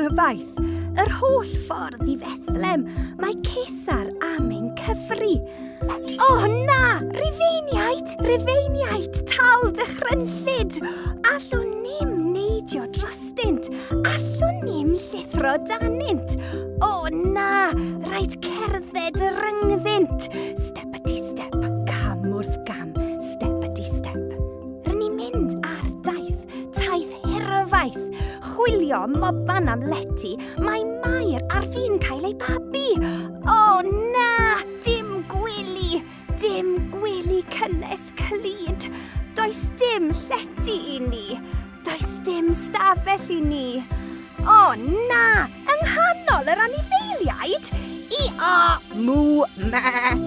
hirfaith. Yr holl ffordd I Fethlem, mae Cesar am ein cyfri. O na! Rufeiniaid, tal dychrynllyd! Allwn nim neidio drostynt, allwn nim llithro danynt. O na! Rhaid cerdded ryngddynt. Step-a-di step, cam wrth gam, step-a-di step. Rydyn ni'n mynd ar taith hirfaith. Chwilio moban am leti, mae Mair ar fi'n cael ei babi. O na! Dim gwely cynnes clyd. Does dim llety I ni. Does dim stafell I ni. O na! Yng nghanol yr anifeiliaid? Mw, me!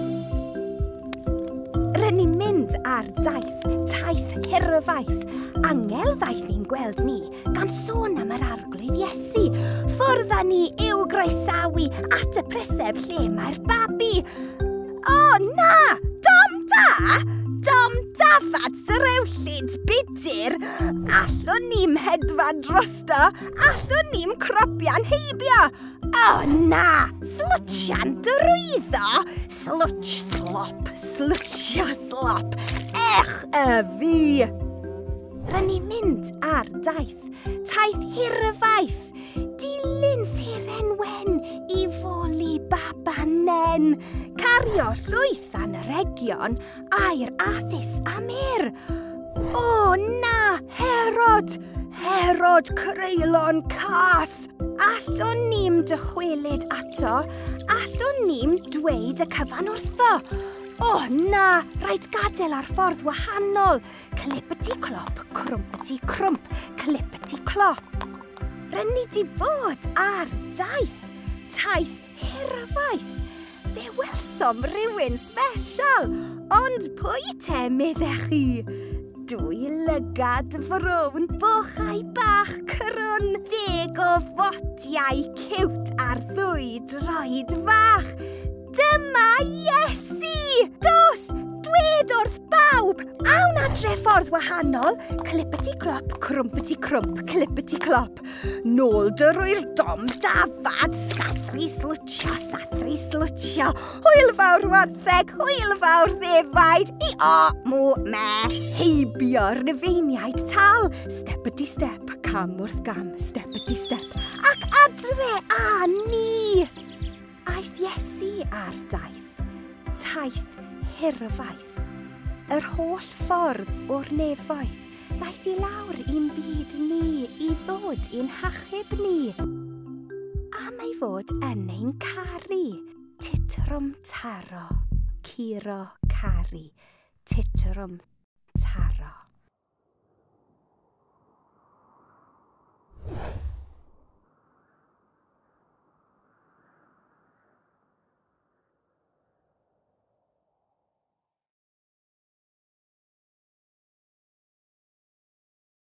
Rydyn ni'n mynd ar taith hirfaith. Angel ddaeth i'n gweld ni gan sôn am yr arglwydd Iesu. Ffwrdd â ni i'w groesawu at y preseb lle mae'r babi. O na! Dom da! Dom dafad drewllyd budur. Allwn ni'm hedfan drosto, allwn ni'm cropian heibio. O na! Slwtsian drwyddo. Slwtsia slop. Ech y fi! Rydyn ni'n mynd ar taith hirfaith. Dilyn siren wen I foli babanen. Cario llwyth anregion a'r athys amer. O na! Herod creulon cas. Allwn ni'm dychwelyd ato, allwn ni'm dweud y cyfan wrtho. O na, rhaid gadael ar ffordd wahanol. Clippity-clop, crumpity-crump, clippity-clop. Rydyn ni di bod ar taith hirfaith. Fe welsom rhywun sbesial, ond pwy te meddech chi? Dwy lygad frown bochau bach crwn, 10 o fotiau ciwt ar ddwy droed fach. Dyma Iesu! Dos, dwed wrth bawb, awn adre ffordd wahanol, clippity-clop, crumpity-crump, clippity-clop. Nôl drwy'r dom dafad, sathru slwtio, hwyl fawr wartheg, hwyl fawr ddefaid, mw, me, heibio rufeiniaid tal, step-a-di-step, cam wrth gam, step-a-di-step, ac adre a ni. Aeth Iesu ar taith hirfaith. Yr holl ffordd o'r nefoedd, daeth I lawr i'n byd ni I ddod i'n hachub ni. Am ei fod yn ein caru, titrum taro, curo caru, titrum taro.